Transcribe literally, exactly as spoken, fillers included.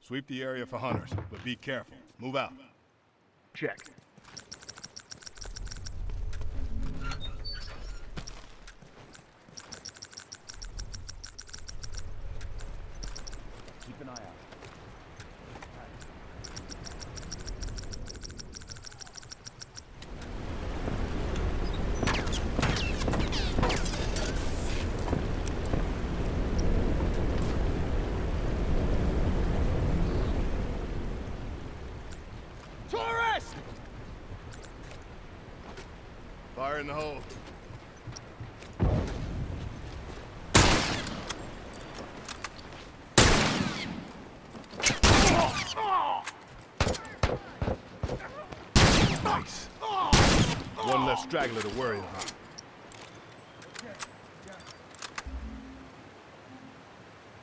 Sweep the area for hunters, but be careful. Move out. Check. Keep an eye out. Torres! Fire in the hole. Nice. One less straggler to worry about.